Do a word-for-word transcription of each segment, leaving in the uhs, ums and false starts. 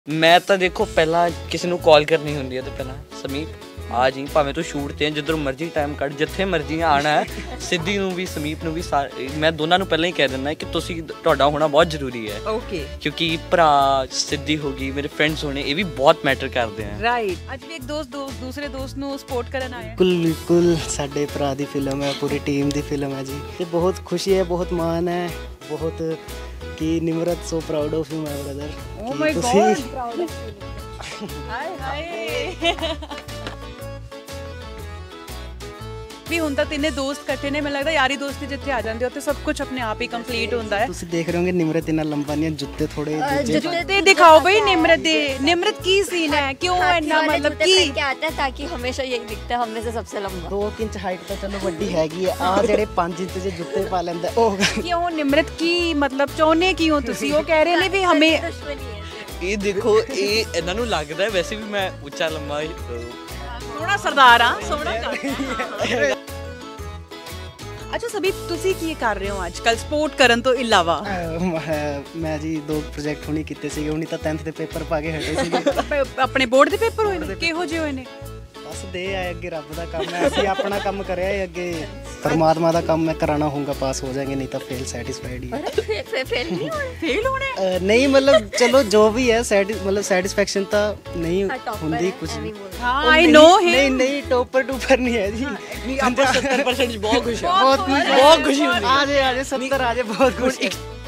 मैं तो देखो पहला किसी ਨੂੰ ਕਾਲ ਕਰਨੀ ਹੁੰਦੀ ਹੈ ਤੇ ਪਹਿਲਾਂ ਸਮੀਪ ਆ ਜੀ ਭਾਵੇਂ ਤੂੰ ਸ਼ੂਟ ਤੇ ਜਿੱਧਰ ਮਰਜ਼ੀ ਟਾਈਮ ਕੱਢ ਜਿੱਥੇ ਮਰਜ਼ੀ ਆਣਾ ਹੈ ਸਿੱਧੀ ਨੂੰ ਵੀ ਸਮੀਪ ਨੂੰ ਵੀ ਮੈਂ ਦੋਨਾਂ ਨੂੰ ਪਹਿਲਾਂ ਹੀ ਕਹਿ ਦਿੰਦਾ ਕਿ ਤੁਸੀਂ ਤੁਹਾਡਾ ਹੋਣਾ ਬਹੁਤ ਜ਼ਰੂਰੀ ਹੈ ਓਕੇ ਕਿਉਂਕਿ ਭਰਾ ਸਿੱਧੀ ਹੋ ਗਈ ਮੇਰੇ ਫਰੈਂਡਸ ਹੋਣੇ ਇਹ ਵੀ ਬਹੁਤ ਮੈਟਰ ਕਰਦੇ ਆ ਰਾਈਟ ਅੱਜ ਵੀ ਇੱਕ ਦੋਸਤ ਦੂਸਰੇ ਦੋਸਤ ਨੂੰ ਸਪੋਰਟ ਕਰਨ ਆਇਆ ਬਿਲਕੁਲ ਬਿਲਕੁਲ ਸਾਡੇ ਭਰਾ ਦੀ ਫਿਲਮ ਹੈ ਪੂਰੀ ਟੀਮ ਦੀ ਫਿਲਮ ਹੈ ਜੀ ਤੇ ਬਹੁਤ ਖੁਸ਼ੀ ਹੈ ਬਹੁਤ ਮਾਣ ਹੈ ਬਹੁਤ ਕਿ Nimrat so proud of you my brother oh my God proud of you ਹਾਏ ਹਾਏ ਵੀ ਹੁਣ ਤਾਂ ਤਿੰਨੇ ਦੋਸਤ ਇਕੱਠੇ ਨੇ ਮੈਨੂੰ ਲੱਗਦਾ ਯਾਰੀ ਦੋਸਤੀ ਜਿੱਥੇ ਆ ਜਾਂਦੇ ਉੱਥੇ ਸਭ ਕੁਝ ਆਪਣੇ ਆਪ ਹੀ ਕੰਪਲੀਟ ਹੁੰਦਾ ਹੈ ਤੁਸੀਂ ਦੇਖ ਰਹੇ ਹੋਗੇ ਨਿਮਰਤ ਇਨਾ ਲੰਬਾ ਨਹੀਂ ਜੁੱਤੇ ਥੋੜੇ ਜੁੱਤੇ ਦਿਖਾਓ ਬਈ ਨਿਮਰਤ ਦੇ ਨਿਮਰਤ ਕੀ ਸੀਨ ਹੈ ਕਿਉਂ ਇੰਨਾ ਮਤਲਬ ਕੀ क्या आता है ताकि हमेशा यही दिखता है हम में से सबसे लंबा दो इंच हाइट ਤਾਂ ਚਲੋ ਵੱਡੀ ਹੈਗੀ ਆ ਆ ਜਿਹੜੇ ਪੰਜ ਇੰਚ ਦੇ ਜੁੱਤੇ ਪਾ ਲੈਂਦਾ ਉਹ ਕਿਉਂ ਨਿਮਰਤ ਕੀ ਮਤਲਬ ਚਾਹੁੰਦੇ ਕੀ ਹੋ ਤੁਸੀਂ ਉਹ ਕਹਿ ਰਹੇ ਨੇ ਵੀ ਹਮੇ ਇਹ ਦੇਖੋ ਇਹ ਇਹਨਾਂ ਨੂੰ ਲੱਗਦਾ ਵੈਸੇ ਵੀ ਮੈਂ ਉੱਚਾ ਲੰਮਾ ਸੋਹਣਾ ਸਰਦਾਰ ਆ ਸੋਹਣਾ ਅੱਛਾ ਸਭੀ ਤੁਸੀਂ ਕੀ ਕਰ ਰਹੇ ਹੋ ਅੱਜ ਕੱਲ ਸਪੋਰਟ ਕਰਨ ਤੋਂ ਇਲਾਵਾ ਮੈਂ ਜੀ ਦੋ ਪ੍ਰੋਜੈਕਟ ਹੁਣੀ ਕੀਤੇ ਸੀਗੇ ਹੁਣੀ ਤਾਂ ਦਸਵੀਂ ਦੇ ਪੇਪਰ ਪਾ ਕੇ ਹਟੇ ਸੀਗੇ ਆਪਣੇ ਬੋਰਡ ਦੇ ਪੇਪਰ ਹੋਏ ਨੇ ਕਿਹੋ ਜਿਹੇ ਹੋਏ ਨੇ ਬਸ ਦੇ ਆਏ ਅੱਗੇ ਰੱਬ ਦਾ ਕੰਮ ਹੈ ਅਸੀਂ ਆਪਣਾ ਕੰਮ ਕਰਿਆ ਹੈ ਅੱਗੇ परमात्मा का काम मैं कराना होगा पास हो जाएंगे नहीं तो फेल सेटिस्फाइड ही फेल नहीं होना फेल होना नहीं मतलब चलो जो भी है मतलब सेटिस्फेक्शन तो नहीं होती कुछ हां आई नो हिम नहीं नहीं टॉपर टूपर नहीं है जी नहीं अंदर सत्तर परसेंट बहुत खुश है बहुत खुश बहुत खुशी होती है आ जाए आ जाए सत्तर आ जाए बहुत खुश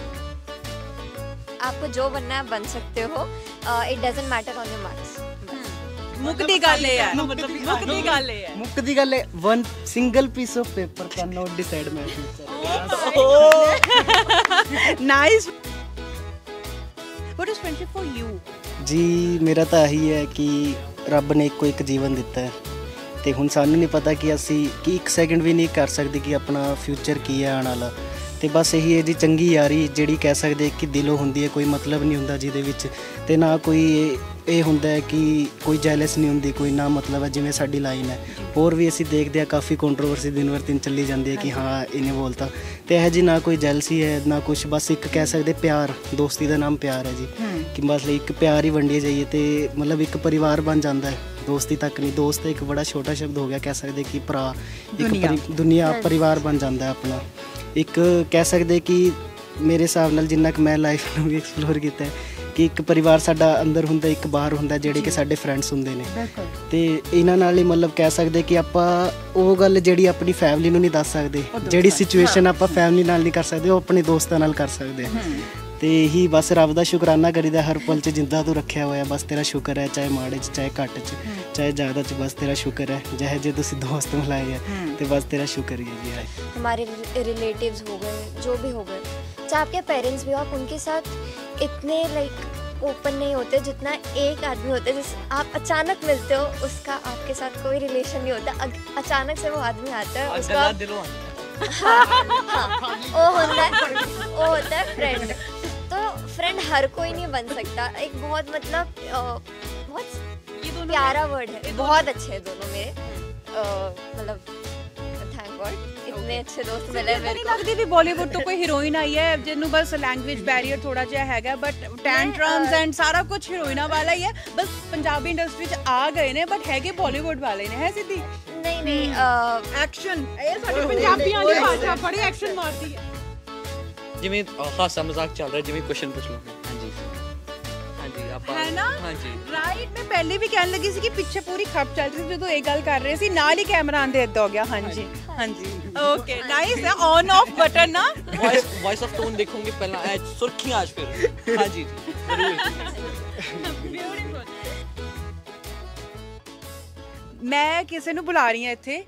आपको जो बनना है बन सकते हो it doesn't matter on your marks ਮੁੱਕਦੀ ਗੱਲ ਇਹ ਹੈ ਮਤਲਬ ਮੁੱਕਦੀ ਗੱਲ ਇਹ ਹੈ ਮੁੱਕਦੀ ਗੱਲ ਹੈ one single piece of paper can not decide my future nice what is friendship for you ਜੀ ਮੇਰਾ ਤਾਂ ਇਹੀ ਹੈ ਕਿ ਰੱਬ ਨੇ ਇੱਕੋ ਇੱਕ ਜੀਵਨ ਦਿੱਤਾ ਹੈ ਤੇ ਹੁਣ ਸਾਨੂੰ ਨਹੀਂ ਪਤਾ ਕਿ ਅਸੀਂ ਕਿ ਇੱਕ ਸੈਕਿੰਡ ਵੀ ਨਹੀਂ ਕਰ ਸਕਦੇ ਕਿ ਆਪਣਾ ਫਿਊਚਰ ਕੀ ਹੈ ਆਉਣ ਵਾਲਾ ਤੇ ਬਸ ਇਹੀ ਹੈ ਜੀ ਚੰਗੀ ਯਾਰੀ ਜਿਹੜੀ ਕਹਿ ਸਕਦੇ ਕਿ ਦਿਲੋਂ ਹੁੰਦੀ ਹੈ ਕੋਈ ਮਤਲਬ ਨਹੀਂ ਹੁੰਦਾ ਜਿਹਦੇ ਵਿੱਚ ਤੇ ਨਾ ਕੋਈ ਇਹ ਹੁੰਦਾ ਹੈ ਕਿ ਕੋਈ ਜੈਲਸ ਨਹੀਂ ਹੁੰਦੀ ਕੋਈ ਨਾ ਮਤਲਬ ਹੈ ਜਿਵੇਂ ਸਾਡੀ ਲਾਈਨ ਹੈ ਹੋਰ ਵੀ ਅਸੀਂ ਦੇਖਦੇ ਹਾਂ ਕਾਫੀ ਕੰਟਰੋਵਰਸੀ ਦਿਨ ਵਰ ਦਿਨ ਚੱਲੀ ਜਾਂਦੀ ਹੈ ਕਿ ਹਾਂ ਇਹਨੇ ਬੋਲਤਾ ਤੇ ਇਹ ਜੀ ਨਾ ਕੋਈ ਜੈਲਸੀ ਹੈ ਨਾ ਕੁਛ ਬਸ ਇੱਕ ਕਹਿ ਸਕਦੇ ਪਿਆਰ ਦੋਸਤੀ ਦਾ ਨਾਮ ਪਿਆਰ ਹੈ ਜੀ ਕਿ ਬਸ ਇੱਕ ਪਿਆਰ ਹੀ ਵੰਡੀਏ ਜਾਈਏ ਤੇ ਮਤਲਬ ਇੱਕ ਪਰਿਵਾਰ ਬਣ ਜਾਂਦਾ ਹੈ ਦੋਸਤੀ ਤੱਕ ਨਹੀਂ ਦੋਸਤ ਇੱਕ ਬੜਾ ਛੋਟਾ ਸ਼ਬਦ ਹੋ ਗਿਆ ਕਹਿ ਸਕਦੇ ਕਿ ਭਰਾ ਇੱਕ ਦੁਨੀਆ ਪਰਿਵਾਰ ਬਣ ਜਾਂਦਾ ਹੈ ਆਪਣਾ ਇੱਕ ਕਹਿ ਸਕਦੇ ਕਿ ਮੇਰੇ ਹਿਸਾਬ ਨਾਲ ਜਿੰਨਾ ਕੁ ਮੈਂ ਲਾਈਫ ਨੂੰ ਵੀ ਐਕਸਪਲੋਰ ਕੀਤਾ ਕਿ ਇੱਕ ਪਰਿਵਾਰ ਸਾਡਾ ਅੰਦਰ ਹੁੰਦਾ ਇੱਕ ਬਾਹਰ ਹੁੰਦਾ ਜਿਹੜੇ ਕਿ ਸਾਡੇ ਫਰੈਂਡਸ ਹੁੰਦੇ ਨੇ ਤੇ ਇਹਨਾਂ ਨਾਲ ਹੀ ਮਤਲਬ ਕਹਿ ਸਕਦੇ ਕਿ ਆਪਾਂ ਉਹ ਗੱਲ ਜਿਹੜੀ ਆਪਣੀ ਫੈਮਿਲੀ ਨੂੰ ਨਹੀਂ ਦੱਸ ਸਕਦੇ ਜਿਹੜੀ ਸਿਚੁਏਸ਼ਨ ਆਪਾਂ ਫੈਮਿਲੀ ਨਾਲ ਨਹੀਂ ਕਰ ਸਕਦੇ ਉਹ ਆਪਣੇ ਦੋਸਤਾਂ ਨਾਲ ਕਰ ਸਕਦੇ ਤੇ ਇਹੀ ਬਸ ਰੱਬ ਦਾ ਸ਼ੁਕਰਾਨਾ ਕਰੀਦਾ ਹਰ ਪਲ 'ਚ ਜਿੰਦਾ ਤੂੰ ਰੱਖਿਆ ਹੋਇਆ ਬਸ ਤੇਰਾ ਸ਼ੁਕਰ ਹੈ ਚਾਹੇ ਮਾੜੇ 'ਚ ਚਾਹੇ ਘੱਟ 'ਚ ਚਾਹੇ ਜ਼ਿਆਦਾ 'ਚ ਬਸ ਤੇਰਾ ਸ਼ੁਕਰ ਹੈ ਜਿਹੇ ਜੇ ਤੁਸੀਂ ਦੋਸਤ ਮਿਲਾਏ ਹੈ ਤੇ बस तेरा शुक्र है जी हमारे रिलेटिव्स हो गए जो भी हो गए चाहे आपके पेरेंट्स भी हो आप उनके साथ इतने लाइक ओपन नहीं होते जितना एक आदमी होता है जिस आप अचानक मिलते हो उसका आपके साथ कोई रिलेशन नहीं होता अचानक से वो आदमी आता है उसका हाँ वो होता है वो होता है फ्रेंड तो फ्रेंड हर कोई नहीं बन सकता एक बहुत मतलब बहुत प्यारा वर्ड है बहुत अच्छे हैं दोनों मेरे मतलब इतने अच्छे दोस्त मिले मेरे को लगदी भी बॉलीवुड तो कोई हीरोइन आई है जिन्हों बस लैंग्वेज बैरियर थोड़ा जिहा हैगा बट टैंट्रम्स एंड सारा कुछ हीरोइना वाला ही है बस पंजाबी इंडस्ट्री च आ गए ने बट हैगे बॉलीवुड वाले ने है सिद्धि नहीं नहीं एक्शन ये साडे पंजाबियां दी भाषा बड़ी एक्शन मारती है ਜਿਵੇਂ ਹਾਸਾ ਮਜ਼ਾਕ ਚੱਲ ਰਿਹਾ ਜਿਵੇਂ ਕੁਐਸਚਨ ਪੁੱਛ ਲਓ ਹਾਂਜੀ ਹਾਂਜੀ ਆਪਾਂ ਹੈ ਨਾ ਹਾਂਜੀ ਰਾਈਟ ਮੈਂ ਪਹਿਲੇ ਵੀ ਕਹਿਣ ਲੱਗੀ ਸੀ ਕਿ ਪਿੱਛੇ ਪੂਰੀ ਖੱਪ ਚੱਲ ਰਹੀ ਸੀ ਜਦੋਂ ਇਹ ਗੱਲ ਕਰ ਰਹੇ ਸੀ ਨਾਲ ਹੀ ਕੈਮਰਾ ਆਂਦੇ ਇੱਦਾਂ ਹੋ ਗਿਆ ਹਾਂਜੀ ਹਾਂਜੀ ਓਕੇ ਨਾਈਸ ਹੈ ਔਨ ਆਫ ਬਟਨ ਨਾ ਵੌਇਸ ਵੌਇਸ ਆਫ ਟੋਨ ਦੇਖੋਗੇ ਪਹਿਲਾਂ ਐ ਸੁਰਖੀਆਂ ਆਜ ਫਿਰ ਹਾਂਜੀ ਜੀ ਬਿਊਟੀਫੁਲ ਮੈਂ ਕਿਸੇ ਨੂੰ ਬੁਲਾ ਰਹੀ ਹਾਂ ਇੱਥੇ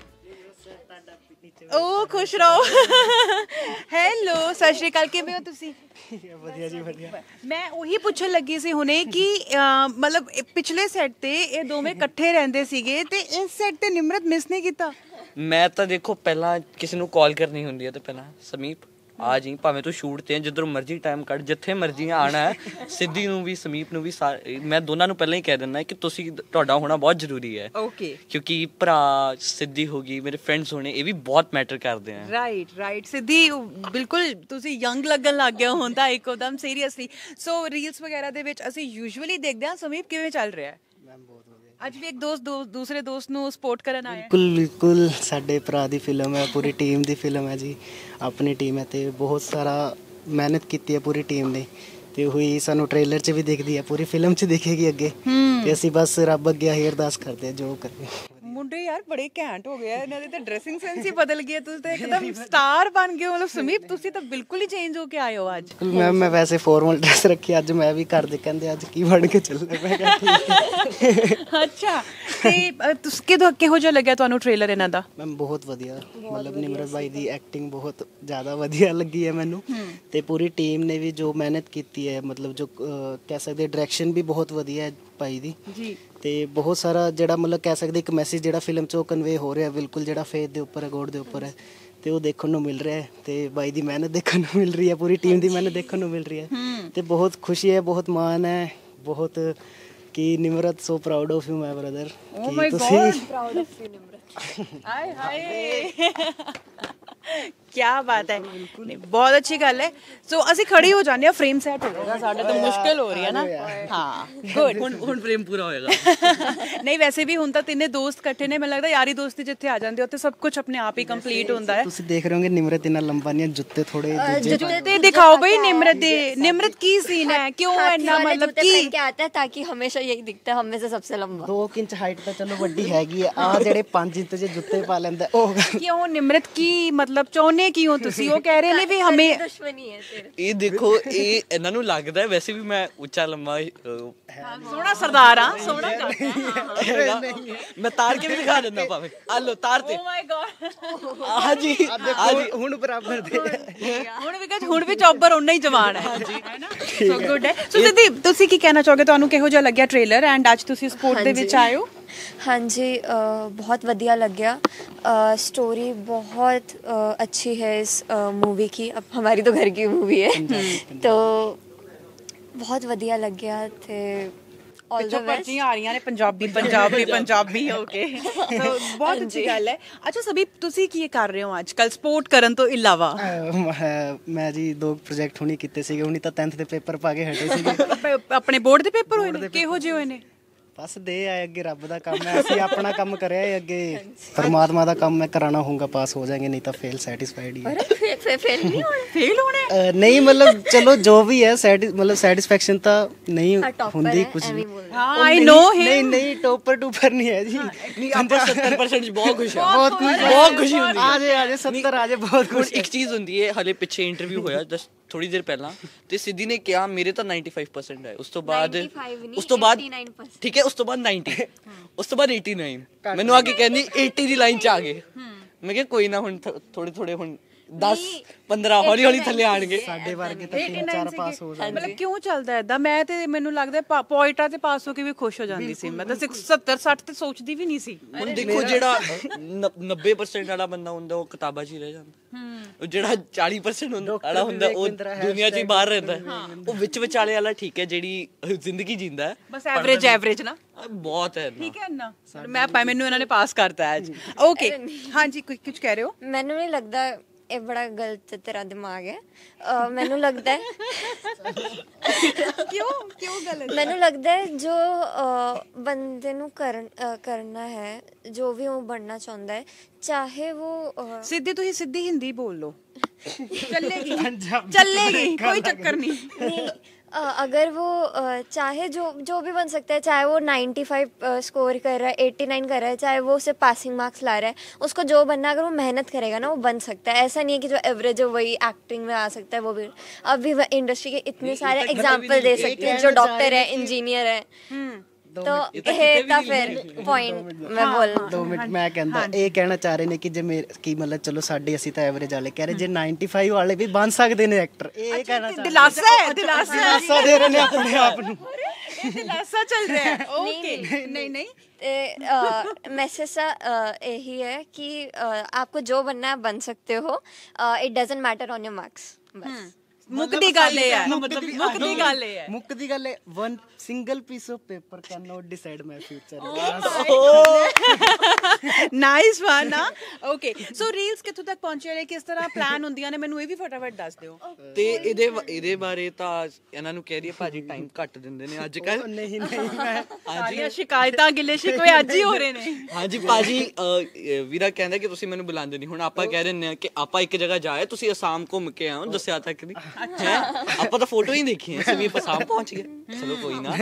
ਉਹ ਖੁਸ਼ ਰਹੋ ਹੈਲੋ ਸਤਿ ਸ਼੍ਰੀ ਅਕਾਲ ਕਿਵੇਂ ਹੋ ਤੁਸੀਂ ਵਧੀਆ ਜੀ ਵਧੀਆ ਮੈਂ ਉਹੀ ਪੁੱਛਣ ਲੱਗੀ ਸੀ ਹੁਣੇ ਕਿ ਮਤਲਬ ਪਿਛਲੇ ਸੈੱਟ ਤੇ ਇਹ ਦੋਵੇਂ ਇਕੱਠੇ ਰਹਿੰਦੇ ਸੀਗੇ ਤੇ ਇਸ ਸੈੱਟ ਤੇ ਨਿਮਰਤ ਮਿਸ ਨਹੀਂ ਕੀਤਾ ਮੈਂ ਤਾਂ ਦੇਖੋ ਪਹਿਲਾਂ ਕਿਸੇ ਨੂੰ ਕਾਲ ਕਰਨੀ ਹੁੰਦੀ ਹੈ ਤੇ ਪਹਿਲਾਂ ਸਮੀਪ ਆ ਜੀ ਭਾਵੇਂ ਤੂੰ ਸ਼ੂਟ ਤੇ ਜਿੱਧਰੋਂ ਮਰਜ਼ੀ ਟਾਈਮ ਕੱਢ ਜਿੱਥੇ ਮਰਜ਼ੀ ਆਣਾ ਹੈ ਸਿੱਧੀ ਨੂੰ ਵੀ ਸਮੀਪ ਨੂੰ ਵੀ ਮੈਂ ਦੋਨਾਂ ਨੂੰ ਪਹਿਲਾਂ ਹੀ ਕਹਿ ਦਿੰਦਾ ਕਿ ਤੁਸੀਂ ਤੁਹਾਡਾ ਹੋਣਾ ਬਹੁਤ ਜ਼ਰੂਰੀ ਹੈ ਓਕੇ ਕਿਉਂਕਿ ਭਰਾ ਸਿੱਧੀ ਹੋ ਗਈ ਮੇਰੇ ਫਰੈਂਡਸ ਹੋਣੇ ਇਹ ਵੀ ਬਹੁਤ ਮੈਟਰ ਕਰਦੇ ਆ ਰਾਈਟ ਰਾਈਟ ਸਿੱਧੀ ਬਿਲਕੁਲ ਤੁਸੀਂ ਯੰਗ ਲੱਗਣ ਲੱਗ ਗਏ ਹੋ ਤਾਂ ਇੱਕਦਮ ਸੀਰੀਅਸਲੀ ਸੋ ਰੀਲਸ ਵਗੈਰਾ ਦੇ ਵਿੱਚ ਅਸੀਂ ਯੂਜੂਅਲੀ ਦੇਖਦੇ ਹਾਂ ਸਮੀਪ ਕਿਵੇਂ ਚੱਲ ਰਿਹਾ ਹੈ ਅੱਜ ਵੀ ਇੱਕ ਦੋਸਤ ਦੂਸਰੇ ਦੋਸਤ ਨੂੰ ਸਪੋਰਟ ਕਰਨ ਆਇਆ ਬਿਲਕੁਲ ਬਿਲਕੁਲ ਸਾਡੇ ਭਰਾ ਦੀ ਫਿਲਮ ਹੈ ਪੂਰੀ ਟੀਮ ਦੀ ਫਿਲਮ ਹੈ ਜੀ ਆਪਣੀ ਟੀਮ ਹੈ ਤੇ ਬਹੁਤ ਸਾਰਾ ਮਿਹਨਤ ਕੀਤੀ ਹੈ ਪੂਰੀ ਟੀਮ ਨੇ ਤੇ ਉਹੀ ਸਾਨੂੰ ਟ੍ਰੇਲਰ 'ਚ ਵੀ ਦਿਖਦੀ ਹੈ ਪੂਰੀ ਫਿਲਮ 'ਚ ਦਿਖੇਗੀ ਅੱਗੇ ਤੇ ਅਸੀਂ ਬਸ ਰੱਬ ਅੱਗੇ ਹੀ ਅਰਦਾਸ ਕਰਦੇ ਹਾਂ ਜੋ ਕਰੇ ਮੁੰਡੇ ਯਾਰ ਬੜੇ ਘੈਂਟ ਹੋ ਗਏ ਆ ਇਹਨਾਂ ਦੇ ਤਾਂ ਡਰੈਸਿੰਗ ਸੈਂਸ ਹੀ ਬਦਲ ਗਿਆ ਤੁਸੀਂ ਤਾਂ ਇੱਕਦਮ ਸਟਾਰ ਬਣ ਗਏ ਮਤਲਬ ਸਮੀਪ ਤੁਸੀਂ ਤਾਂ ਬਿਲਕੁਲ ਹੀ ਚੇਂਜ ਹੋ ਕੇ ਆਏ ਹੋ ਅੱਜ ਮੈਂ ਮੈਂ ਵੈਸੇ ਫਾਰਮਲ ਡਰੈਸ ਰੱਖੀ ਅੱਜ ਮੈਂ ਵੀ ਘਰ ਦੇ ਕਹਿੰਦੇ ਅੱਜ ਕੀ ਬਣ ਕੇ ਚੱਲਣਾ ਮੈਂ ਕਿਹਾ ਠੀਕ ਅੱਛਾ ਤੇ ਤੁਸੀਂ ਕਿਦੋਂ ਕਿਹੋ ਜਿਹਾ ਲੱਗਿਆ ਤੁਹਾਨੂੰ ਟ੍ਰੇਲਰ ਇਹਨਾਂ ਦਾ ਮੈਮ ਬਹੁਤ ਵਧੀਆ ਮਤਲਬ ਨਿਮਰਤ ਬਾਈ ਦੀ ਐਕਟਿੰਗ ਬਹੁਤ ਜ਼ਿਆਦਾ ਵਧੀਆ ਲੱਗੀ ਹੈ ਮੈਨੂੰ ਤੇ ਪੂਰੀ ਟੀਮ ਨੇ ਵੀ ਜੋ ਮਿਹਨਤ ਕੀਤੀ ਹੈ ਮਤਲਬ ਜੋ ਕਹਿ ਸਕਦੇ ਡਾਇਰੈਕਸ਼ਨ ਵੀ ਬਹੁਤ ਵਧੀਆ ਹੈ ਭਾਈ ਦੀ ਜੀ ਤੇ ਬਹੁਤ ਸਾਰਾ ਜਿਹੜਾ ਮਤਲਬ ਕਹਿ ਸਕਦੇ ਇੱਕ ਮੈਸੇਜ ਜਿਹੜਾ ਫਿਲਮ 'ਚ ਉਹ ਕਨਵੇ ਹੋ ਰਿਹਾ ਬਿਲਕੁਲ ਜਿਹੜਾ ਫੇਥ ਦੇ ਉੱਪਰ ਹੈ ਗੋਡ ਦੇ ਉੱਪਰ ਹੈ ਤੇ ਉਹ ਦੇਖਣ ਨੂੰ ਮਿਲ ਰਿਹਾ ਹੈ ਤੇ ਬਾਈ ਦੀ ਮਿਹਨਤ ਦੇਖਣ ਨੂੰ ਮਿਲ ਰਹੀ ਹੈ ਪੂਰੀ ਟੀਮ ਦੀ ਮਿਹਨਤ ਦੇਖਣ ਨੂੰ ਮਿਲ ਰਹੀ ਹੈ ਤੇ ਬਹੁਤ ਖੁਸ਼ੀ ਹੈ ਬਹੁਤ ਮਾਣ ਹੈ ਬਹੁਤ ਕਿ Nimrat so proud of you my brother ਕਿ ਤੁਸੀਂ ਪ੍ਰਾਊਡ ਆਫ ਯੂ ਨਿਮਰਤ ਹਾਏ ਹਾਏ ਕੀ ਬਾਤ ਹੈ ਬਹੁਤ ਅੱਛੀ ਗੱਲ ਹੈ ਸੋ ਅਸੀਂ ਖੜੇ ਹੋ ਜਾਂਦੇ ਆ ਫਰੇਮ ਸੈਟ ਹੋ ਜਾਏਗਾ ਸਾਡੇ ਤਾਂ ਮੁਸ਼ਕਿਲ ਹੋ ਰਹੀ ਹੈ ਨਾ ਹਾਂ ਗੁੱਡ ਹੁਣ ਹੁਣ ਫਰੇਮ ਪੂਰਾ ਹੋਏਗਾ ਨਹੀਂ ਵੈਸੇ ਵੀ ਹੁਣ ਤਾਂ ਤਿੰਨੇ ਦੋਸਤ ਇਕੱਠੇ ਨੇ ਮੈਨੂੰ ਲੱਗਦਾ ਯਾਰੀ ਦੋਸਤੀ ਜਿੱਥੇ ਆ ਜਾਂਦੇ ਉੱਥੇ ਸਭ ਕੁਝ ਆਪਣੇ ਆਪ ਹੀ ਕੰਪਲੀਟ ਹੁੰਦਾ ਹੈ ਤੁਸੀਂ ਦੇਖ ਰਹੇ ਹੋਗੇ ਨਿਮਰਤ ਇੰਨਾ ਲੰਬਾ ਨਹੀਂ ਜੁੱਤੇ ਥੋੜੇ ਜੁੱਤੇ ਤੇ ਦਿਖਾਓ ਬਈ ਨਿਮਰਤ ਦੇ ਨਿਮਰਤ ਕੀ ਸੀਨ ਹੈ ਕਿਉਂ ਇੰਨਾ ਮਤਲਬ ਕੀ क्या आता है ताकि हमेशा यही दिखता है हमें से सबसे लंबा दो इंच हाइट ਤਾਂ ਚਲੋ ਵੱਡੀ ਹੈਗੀ ਆ ਆ ਜਿਹੜੇ ਪੰਜ ਇੰਚ ਦੇ ਜੁੱਤੇ ਪਾ ਲੈਂਦਾ ਉਹ ਕਿਉਂ ਨਿਮਰਤ ਕੀ ਮਤਲਬ ਚਾਹੁੰਦੇ ਕੀ ਹੋ ਤੁਸੀਂ ਉਹ ਕਹਿ ਰਹੇ ਨੇ ਵੀ ਹਮੇ दुश्मनी है तेरे ਇਹ ਦੇਖੋ ਇਹ ਇਹਨਾਂ ਨੂੰ ਲੱਗਦਾ ਹੈ ਵੈਸੇ ਵੀ ਮੈਂ ਉੱਚਾ ਲੰਮਾ ਸੋਹਣਾ ਸਰਦਾਰ ਆ ਸੋਹਣਾ ਕਰਦਾ ਮੈਂ ਤਾਰ ਕੇ ਵੀ ਦਿਖਾ ਦਿੰਦਾ ਭਾਵੇਂ ਆ ਲੋ ਤਾਰ ਤੇ ਓ ਮਾਈ ਗॉड ਹਾਂਜੀ ਦੇਖੋ ਹੁਣ ਬਰਾਬਰ ਦੇ ਹੁਣ ਵੀ ਹੁਣ ਵੀ ਚੌਬਰ ਉਨਾ ਹੀ ਜਵਾਨ ਹੈ ਹੈ ਨਾ ਸੋ ਗੁੱਡ ਹੈ ਸੋ ਸਿੱਧੀ ਤੁਸੀਂ ਕੀ ਕਹਿਣਾ ਚਾਹੋਗੇ ਤੁਹਾਨੂੰ ਕਿਹੋ ਜਿਹਾ ਲੱਗਿਆ ਟ੍ਰੇਲਰ ਐਂਡ ਅੱਜ ਤੁਸੀਂ ਸਪੋਰਟ ਦੇ ਵਿੱਚ ਆਏ ਹੋ हाँ जी बहुत वधिया लग गया स्टोरी बहुत अच्छी है इस मूवी की अब हमारी तो घर की मूवी है तो बहुत वधिया लग गया थे ऑल द बेस्ट ਆ ਰਹੀਆਂ ਨੇ ਪੰਜਾਬੀ ਪੰਜਾਬੀ ਪੰਜਾਬੀ ਓਕੇ ਸੋ ਬਹੁਤ ਅੱਛੀ ਗੱਲ ਹੈ ਅੱਛਾ ਸਭੀ ਤੁਸੀਂ ਕੀ ਕਰ ਰਹੇ ਹੋ ਅੱਜ ਕੱਲ ਸਪੋਰਟ ਕਰਨ ਤੋਂ ਇਲਾਵਾ ਮੈਂ ਜੀ ਦੋ ਪ੍ਰੋਜੈਕਟ ਹੁਣੀ ਕੀਤੇ ਸੀਗੇ ਹੁਣੀ ਤਾਂ ਦਸਵੀਂ ਦੇ ਪੇਪਰ ਪਾ ਕੇ ਹਟੇ ਸੀਗੇ ਆਪਣੇ ਬੋਰਡ ਦੇ ਪੇਪਰ ਹੋਏ ਨੇ ਕਿਹੋ ਜਿਹੇ ਹੋਏ ਨੇ ਬਸ ਦੇ ਆਏ ਅੱਗੇ ਰੱਬ ਦਾ ਕੰਮ ਹੈ ਅਸੀਂ ਆਪਣਾ ਕੰਮ ਕਰਿਆ ਹੈ ਅੱਗੇ ਪਰਮਾਤਮਾ ਦਾ ਕੰਮ ਹੈ ਕਰਾਣਾ ਹੋਊਗਾ ਪਾਸ ਹੋ ਜਾएंगे नहीं तो फेल सेटिस्फाइड ही अरे फेल नहीं होना फेल होना नहीं मतलब चलो जो भी है मतलब सेटिस्फेक्शन तो नहीं ਹੁੰਦੀ ਕੁਝ ਹਾਂ ਆਈ ਨੋ ਹਿਮ नहीं नहीं टॉपर टूपर नहीं है जी ਨਹੀਂ ਆਪਾਂ ਸੱਤਰ ਪਰਸੈਂਟ ਬਹੁਤ ਖੁਸ਼ ਹਾਂ ਬਹੁਤ ਖੁਸ਼ ਬਹੁਤ ਖੁਸ਼ੀ ਹੁੰਦੀ ਹੈ ਆ ਜੇ ਆ ਜੇ ਸੱਤਰ ਆ ਜੇ ਬਹੁਤ ਹੁਣ ਖੁਸ਼ ਇੱਕ ਚੀਜ਼ ਹੁੰਦੀ ਹੈ ਹਲੇ ਪਿੱਛੇ ਇੰਟਰਵਿਊ ਹੋਇਆ ਜਸਟ ਥੋੜੀ ਦੇਰ ਪਹਿਲਾਂ ਤੇ ਸਿੱਧੀ ਨੇ ਕਿਹਾ ਮੇਰੇ ਤਾਂ ninety-five percent ਹੈ ਉਸ ਤੋਂ ਬਾਅਦ ਉਸ ਤੋਂ ਬਾਅਦ ਠੀਕ ਹੈ ਉਸ ਤੋਂ ਬਾਅਦ ninety ਉਸ ਤੋਂ ਬਾਅਦ eighty-nine ਮੈਨੂੰ ਆ ਕੇ ਕਹਿੰਦੀ eighty ਦੀ ਲਾਈਨ ਚ ਆ ਗਏ ਮੈਂ ਕਿਹਾ ਕੋਈ ਨਾ ਹੁਣ ਥੋੜੇ ਥੋੜੇ ਹੁਣ ਦਸ ਪੰਦਰਾਂ ਹੌਲੀ ਹੌਲੀ ਥੱਲੇ ਆਣਗੇ ਸਾਡੇ ਵਰਗੇ ਤਾਂ ਤਿੰਨ ਚਾਰ ਪਾਸ ਹੋ ਜਾਂਦੇ ਮਤਲਬ ਕਿਉਂ ਚੱਲਦਾ ਏਦਾਂ ਮੈਂ ਤੇ ਮੈਨੂੰ ਲੱਗਦਾ ਪੋਇਟਾ ਤੇ ਪਾਸ ਹੋ ਕੇ ਵੀ ਖੁਸ਼ ਹੋ ਜਾਂਦੀ ਸੀ ਮੈਂ ਤਾਂ ਸੱਤਰ ਸੱਠ ਤੇ ਸੋਚਦੀ ਵੀ ਨਹੀਂ ਸੀ ਹੁਣ ਦੇਖੋ ਜਿਹੜਾ ਨੱਬੇ percent ਵਾਲਾ ਬੰਦਾ ਹੁੰਦਾ ਉਹ ਕਿਤਾਬਾਂ 'ਚ ਹੀ ਰਹਿ ਜਾਂਦਾ ਉਹ ਜਿਹੜਾ ਚਾਲੀ percent ਵਾਲਾ ਹੁੰਦਾ ਉਹ ਦੁਨੀਆ 'ਚ ਹੀ ਬਾਹਰ ਰਹਿੰਦਾ ਉਹ ਵਿੱਚ ਵਿਚਾਲੇ ਵਾਲਾ ਠੀਕ ਹੈ ਜਿਹੜੀ ਜ਼ਿੰਦਗੀ ਜਿੰਦਾ ਬਸ ਐਵਰੇਜ ਐਵਰੇਜ ਨਾ ਬਹੁਤ ਹੈ ਠੀਕ ਹੈ ਨਾ ਮੈਂ ਮੈਨੂੰ ਇਹਨਾਂ ਨੇ ਪਾਸ ਕਰਤਾ ਅੱਜ ਓਕੇ ਹਾਂਜੀ ਕੁਝ ਕਹਿ ਰਹੇ ਹੋ ਮੈਨੂੰ ਨਹੀਂ ਲੱਗਦਾ ਇਹ ਬੜਾ ਗਲਤ ਤੇਰਾ ਦਿਮਾਗ ਹੈ ਮੈਨੂੰ ਲੱਗਦਾ ਹੈ ਕਿਉਂ ਕਿਉਂ ਗਲਤ ਮੈਨੂੰ ਲੱਗਦਾ ਹੈ ਜੋ ਬੰਦੇ ਨੂੰ ਕਰਨ ਕਰਨਾ ਹੈ ਜੋ ਵੀ ਉਹ ਬਣਨਾ ਚਾਹੁੰਦਾ ਹੈ ਚਾਹੇ ਉਹ ਸਿੱਧੀ ਤੁਸੀਂ ਸਿੱਧੀ ਹਿੰਦੀ ਬੋਲ ਲਓ ਚੱਲੇਗੀ ਚੱਲੇਗੀ ਕੋਈ ਚੱਕਰ ਨਹੀਂ अगर वो चाहे जो जो भी बन सकता है चाहे वो ninety-five स्कोर कर रहा है eighty-nine कर रहा है चाहे वो उसे पासिंग मार्क्स ला रहा है उसको जो बनना अगर वो मेहनत करेगा ना वो बन सकता है ऐसा नहीं है कि जो एवरेज है वही एक्टिंग में आ सकता है वो भी अभी इंडस्ट्री के इतने सारे एग्जाम्पल दे सकते हैं जो डॉक्टर है इंजीनियर है तो ਇਹ ਤਾਂ ਫਿਰ ਪੁਆਇੰਟ ਮੈਂ ਬੋਲ ਦੋ ਮਿੰਟ ਮੈਂ ਕਹਿੰਦਾ ਇਹ ਕਹਿਣਾ ਚਾਹ ਰਹੇ ਨੇ ਕਿ ਜੇ ਮੇਰੇ ਕੀ ਮਤਲਬ ਚਲੋ ਸਾਡੇ ਅਸੀਂ ਤਾਂ ਐਵਰੇਜ ਵਾਲੇ ਕਹਿ ਰਹੇ ਜੇ ninety-five ਵਾਲੇ ਵੀ ਬਣ ਸਕਦੇ ਨੇ ਐਕਟਰ ਇਹ ਕਹਿਣਾ ਚਾਹ ਦਿਲਾਸਾ ਹੈ ਦਿਲਾਸਾ ਦਿਲਾਸਾ ਦੇ ਰਹੇ ਨੇ ਆਪਣੇ ਆਪ ਨੂੰ ਇਹ ਦਿਲਾਸਾ ਚੱਲ ਰਿਹਾ ਹੈ ਓਕੇ ਨਹੀਂ ਨਹੀਂ मैसेज सा यही है कि uh, आपको जो बनना है बन सकते हो, it doesn't matter on your marks बस। ਮੁੱਕਦੀ ਗੱਲ ਇਹ ਹੈ ਮੁੱਕਦੀ ਗੱਲ ਇਹ ਹੈ ਮੁੱਕਦੀ ਗੱਲ ਹੈ one single piece of paper can not decide my future. Nice one ਨਾ ਓਕੇ ਸੋ ਰੀਲਸ ਕਿੱਥੋਂ ਤੱਕ ਪਹੁੰਚੇ ਨੇ ਕਿਸ ਤਰ੍ਹਾਂ ਪਲਾਨ ਹੁੰਦੀਆਂ ਨੇ ਮੈਨੂੰ ਇਹ ਵੀ ਫਟਾਫਟ ਦੱਸ ਦਿਓ। ਤੇ ਇਹਦੇ ਇਹਦੇ ਬਾਰੇ ਤਾਂ ਇਹਨਾਂ ਨੂੰ ਕਹਿ ਰਹੀ ਭਾਜੀ ਟਾਈਮ ਘੱਟ ਦਿੰਦੇ ਨੇ ਅੱਜ ਕੱਲ। ਨਹੀਂ ਨਹੀਂ ਮੈਂ ਸਾਰੀਆਂ ਸ਼ਿਕਾਇਤਾਂ ਗਿਲੇ ਸ਼ਿਕਵੇ ਅੱਜ ਹੀ ਹੋ ਰਹੇ ਨੇ। ਹਾਂਜੀ ਭਾਜੀ ਵੀਰਾ ਕਹਿੰਦਾ ਕਿ ਤੁਸੀਂ ਮੈਨੂੰ ਬੁਲਾਉਂਦੇ ਨਹੀਂ, ਹੁਣ ਆਪਾਂ ਕਹਿ ਦਿੰਦੇ ਆ ਕਿ ਆਪਾਂ ਇੱਕ ਜਗ੍ਹਾ ਜਾਏ, ਤੁਸੀਂ ਅਸਾਮ ਘੁੰਮ ਕੇ ਆਓ, ਦੱਸਿਆ ਤੱਕ ਨਹੀਂ ਹੈ, ਆਪਾਂ ਤਾਂ ਫੋਟੋ ਹੀ ਦੇਖੀ ਹੈ ਵੀ ਅਸਾਮ ਪਹੁੰਚ ਗਏ। ਚਲੋ ਕੋਈ ਨਾ,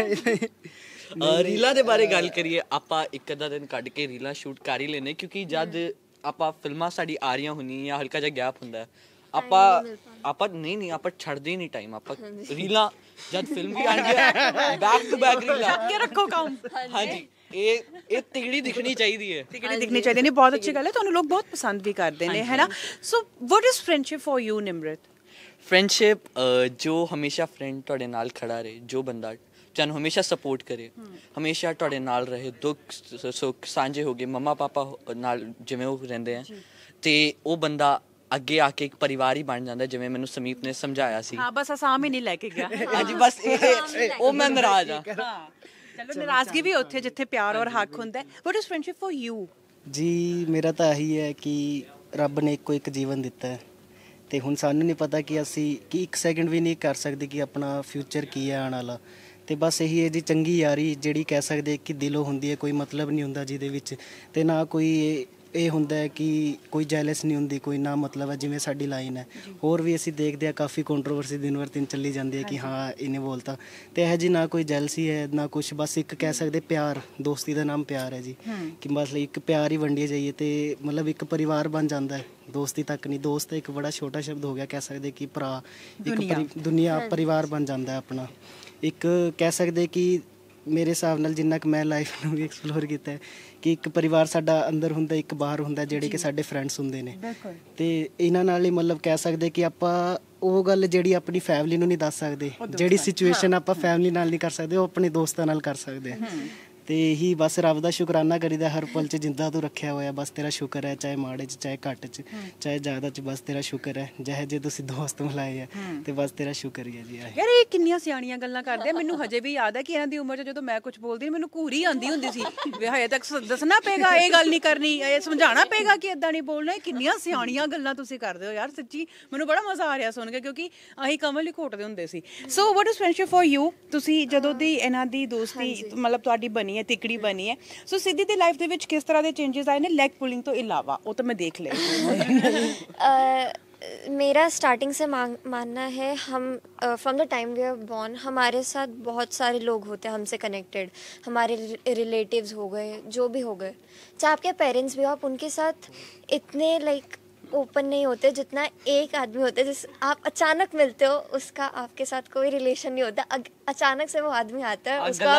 ਰੀਲਾਂ ਦੇ ਬਾਰੇ ਗੱਲ ਕਰੀਏ, ਆਪਾਂ ਇੱਕ ਅੱਧਾ ਦਿਨ ਕੱਢ ਕੇ ਰੀਲਾਂ ਸ਼ੂਟ ਕਰ ਹੀ ਲੈਨੇ, ਕਿਉਂਕਿ ਜਦ ਆਪਾਂ ਫਿਲਮਾਂ ਸਾਡੀ ਆ ਰਹੀਆਂ ਹੁੰਦੀਆਂ ਜਾਂ ਹਲਕਾ ਜਿਹਾ ਗੈਪ ਹੁੰਦਾ ਆਪਾਂ ਆਪਾਂ ਨਹੀਂ ਨਹੀਂ ਆਪਾਂ ਛੱਡਦੇ ਨਹੀਂ ਟਾਈਮ, ਆਪਾਂ ਰੀਲਾਂ ਜਦ ਫਿਲਮ ਵੀ ਆਣਗੇ ਬੈਕ ਟੂ ਬੈਕ ਰੀਲਾਂ ਕੇ ਰੱਖੋ ਕੰਮ। ਹਾਂਜੀ ਇਹ ਇਹ ਤਿਗੜੀ ਦਿਖਣੀ ਚਾਹੀਦੀ ਹੈ, ਤਿਗੜੀ ਦਿਖਣੀ ਚਾਹੀਦੀ ਨੇ। ਬਹੁਤ ਅੱਛੀ ਗੱਲ ਹੈ, ਤੁਹਾਨੂੰ ਲੋਕ ਬਹੁਤ ਪਸੰਦ ਵੀ ਕਰਦੇ ਨੇ ਹੈ ਨਾ। So what is friendship for you Nimrat? Friendship ਜੋ ਹਮੇਸ਼ਾ ਫਰੈਂਡ ਤੁਹਾਡੇ ਨਾਲ ਖੜਾ ਰਹੇ, ਜੋ ਬੰਦਾ ਤੁਹਾਨੂੰ ਹਮੇਸ਼ਾ ਸਪੋਰਟ ਕਰੇ, ਹਮੇਸ਼ਾ ਤੁਹਾਡੇ ਨਾਲ ਰਹੇ, ਦੁੱਖ ਸੁੱਖ ਸਾਂਝੇ ਹੋ ਗਏ, ਮੰਮਾ ਪਾਪਾ ਨਾਲ ਜਿਵੇਂ ਉਹ ਰਹਿੰਦੇ ਆ, ਤੇ ਉਹ ਬੰਦਾ ਅੱਗੇ ਆ ਕੇ ਇੱਕ ਪਰਿਵਾਰ ਹੀ ਬਣ ਜਾਂਦਾ, ਜਿਵੇਂ ਮੈਨੂੰ ਸਮੀਪ ਨੇ ਸਮਝਾਇਆ ਸੀ। ਹਾਂ ਬਸ ਅਸਾਮ ਹੀ ਨਹੀਂ ਲੈ ਕੇ ਗਿਆ। ਹਾਂਜੀ ਬਸ ਇਹ ਉਹ ਮੈਂ ਨਾਰਾਜ਼ ਆ। ਚਲੋ ਨਾਰਾਜ਼ਗੀ ਵੀ ਉੱਥੇ ਜਿੱਥੇ ਪਿਆਰ ਔਰ ਹੱਕ ਹੁੰਦਾ ਹੈ। What is friendship for you? ਜੀ ਮੇਰਾ ਤਾਂ ਇਹੀ ਹੈ ਕਿ ਰੱਬ ਨੇ ਇੱਕੋ ਇੱਕ ਜੀਵਨ ਦਿੱਤਾ ਹੈ ਤੇ ਹੁਣ ਸਾਨੂੰ ਨਹੀਂ ਪਤਾ ਕਿ ਅਸੀਂ ਕਿ ਇੱਕ ਸੈਕਿੰਡ ਵੀ ਨਹੀਂ ਕਰ ਸਕਦੇ ਕਿ ਆਪਣਾ ਫਿਊਚਰ ਕੀ ਹੈ ਆਉਣ ਵਾਲਾ, ਤੇ ਬਸ ਇਹੀ ਹੈ ਜੀ ਚੰਗੀ ਯਾਰੀ ਜਿਹੜੀ ਕਹਿ ਸਕਦੇ ਕਿ ਦਿਲੋਂ ਹੁੰਦੀ ਹੈ, ਕੋਈ ਮਤਲਬ ਨਹੀਂ ਹੁੰਦਾ ਜਿਹਦੇ ਵਿੱਚ, ਤੇ ਨਾ ਕੋਈ ਇਹ ਇਹ ਹੁੰਦਾ ਹੈ ਕਿ ਕੋਈ ਜੈਲਸ ਨਹੀਂ ਹੁੰਦੀ, ਕੋਈ ਨਾ ਮਤਲਬ ਹੈ ਜਿਵੇਂ ਸਾਡੀ ਲਾਈਨ ਹੈ। ਹੋਰ ਵੀ ਅਸੀਂ ਦੇਖਦੇ ਹਾਂ ਕਾਫੀ ਕੰਟਰੋਵਰਸੀ ਦਿਨ ਵਰ ਦਿਨ ਚੱਲੀ ਜਾਂਦੀ ਹੈ ਕਿ ਹਾਂ ਇਹਨੇ ਬੋਲਤਾ, ਤੇ ਇਹ ਜੀ ਨਾ ਕੋਈ ਜੈਲਸੀ ਹੈ ਨਾ ਕੁਛ, ਬਸ ਇੱਕ ਕਹਿ ਸਕਦੇ ਪਿਆਰ, ਦੋਸਤੀ ਦਾ ਨਾਮ ਪਿਆਰ ਹੈ ਜੀ, ਕਿ ਬਸ ਇੱਕ ਪਿਆਰ ਹੀ ਵੰਡੀਏ ਜਾਈਏ ਤੇ ਮਤਲਬ ਇੱਕ ਪਰਿਵਾਰ ਬਣ ਜਾਂਦਾ ਹੈ। ਦੋਸਤੀ ਤੱਕ ਨਹੀਂ, ਦੋਸਤ ਇੱਕ ਬੜਾ ਛੋਟਾ ਸ਼ਬਦ ਹੋ ਗਿਆ, ਕਹਿ ਸਕਦੇ ਕਿ ਭਰਾ, ਇੱਕ ਦੁਨੀਆ ਪਰਿਵਾਰ ਬਣ ਜਾਂਦਾ ਆਪਣਾ। ਇੱਕ ਕਹਿ ਸਕਦੇ ਕਿ ਮੇਰੇ ਹਿਸਾਬ ਨਾਲ ਜਿੰਨਾ ਕੁ ਮੈਂ ਲਾਈਫ ਨੂੰ ਵੀ ਐਕਸਪਲੋਰ ਕੀਤਾ ਹੈ ਕਿ ਇੱਕ ਪਰਿਵਾਰ ਸਾਡਾ ਅੰਦਰ ਹੁੰਦਾ, ਇੱਕ ਬਾਹਰ ਹੁੰਦਾ, ਜਿਹੜੇ ਕਿ ਸਾਡੇ ਫਰੈਂਡਸ ਹੁੰਦੇ ਨੇ, ਤੇ ਇਹਨਾਂ ਨਾਲ ਹੀ ਮਤਲਬ ਕਹਿ ਸਕਦੇ ਕਿ ਆਪਾਂ ਉਹ ਗੱਲ ਜਿਹੜੀ ਆਪਣੀ ਫੈਮਿਲੀ ਨੂੰ ਨਹੀਂ ਦੱਸ ਸਕਦੇ, ਜਿਹੜੀ ਸਿਚੁਏਸ਼ਨ ਆਪਾਂ ਫੈਮਿਲੀ ਨਾਲ ਨਹੀਂ ਕਰ ਸਕਦੇ, ਉਹ ਆਪਣੇ ਦੋਸਤਾਂ ਨਾਲ ਕਰ ਸਕਦੇ ਆ। ਤੇ ਇਹੀ ਬਸ ਰੱਬ ਦਾ ਸ਼ੁਕਰਾਨਾ ਕਰੀਦਾ ਹਰ ਪਲ 'ਚ ਜਿੰਦਾ ਤੂੰ ਰੱਖਿਆ ਹੋਇਆ, ਬਸ ਤੇਰਾ ਸ਼ੁਕਰ ਹੈ, ਚਾਹੇ ਮਾੜੇ 'ਚ ਚਾਹੇ ਘੱਟ 'ਚ ਚਾਹੇ ਜ਼ਿਆਦਾ 'ਚ, ਬਸ ਤੇਰਾ ਸ਼ੁਕਰ ਹੈ, ਜਿਹੇ ਜੇ ਤੁਸੀਂ ਦੋਸਤ ਮਿਲਾਏ ਆ ਤੇ ਬਸ ਤੇਰਾ ਸ਼ੁਕਰ ਹੀ ਹੈ ਜੀ। ਯਾਰ ਇਹ ਕਿੰਨੀਆਂ ਸਿਆਣੀਆਂ ਗੱਲਾਂ ਕਰਦੇ ਆ, ਮੈਨੂੰ ਹਜੇ ਵੀ ਯਾਦ ਹੈ ਕਿ ਇਹਨਾਂ ਦੀ ਉਮਰ 'ਚ ਜਦੋਂ ਮੈਂ ਕੁਝ ਬੋਲਦੀ ਮੈਨੂੰ ਘੂਰੀ ਆਉਂਦੀ ਹੁੰਦੀ ਸੀ ਵੀ ਹਜੇ ਤੱਕ ਦੱਸਣਾ ਪਏਗਾ, ਇਹ ਗੱਲ ਨਹੀਂ ਕਰਨੀ, ਇਹ ਸਮਝਾਉਣਾ ਪਏਗਾ ਕਿ ਇਦਾਂ ਨਹੀਂ ਬੋਲਣਾ। ਕਿੰਨੀਆਂ ਸਿਆਣੀਆਂ ਗੱਲਾਂ ਤੁਸੀਂ ਕਰਦੇ ਹੋ ਯਾਰ, ਸੱਚੀ ਮੈਨੂੰ ਬੜਾ ਮਜ਼ਾ ਆ ਰਿਹਾ ਸੁਣ ਕੇ, ਕਿਉਂਕਿ ਅਸੀਂ ਕਮਲ ਹੀ ਘੋਟਦੇ ਹੁੰਦੇ ਸੀ। So what is friendship for you? ਤੁਸੀਂ ਜਦੋਂ ਦੀ ਇਹਨਾਂ ਦੀ ਦੋਸਤੀ ਮਤਲਬ ਤੁਹਾਡੀ ਬਣੀ ਹੈ, ਤਿਕੜੀ ਬਣੀ ਹੈ, ਸੋ ਸਿੱਧੀ ਦੀ ਲਾਈਫ ਦੇ ਵਿੱਚ ਕਿਸ ਤਰ੍ਹਾਂ ਦੇ ਚੇਂजेस ਆਏ ਨੇ ਲੈਗ ਪੁਲਿੰਗ ਤੋਂ ਇਲਾਵਾ? ਉਹ ਤਾਂ ਮੈਂ ਦੇਖ ਲਿਆ। मेरा स्टार्टिंग से मानना है, हम from the time we are born हमारे साथ बहुत सारे लोग होते हैं हमसे कनेक्टेड, हमारे रिलेटिव्स हो गए, जो भी हो गए, चाहे आपके पेरेंट्स भी हो, आप उनके साथ इतने लाइक ओपन नहीं होते जितना एक आदमी होता है जिस आप अचानक मिलते हो, उसका आपके साथ कोई रिलेशन नहीं होता, अचानक से वो आदमी आता है, उसका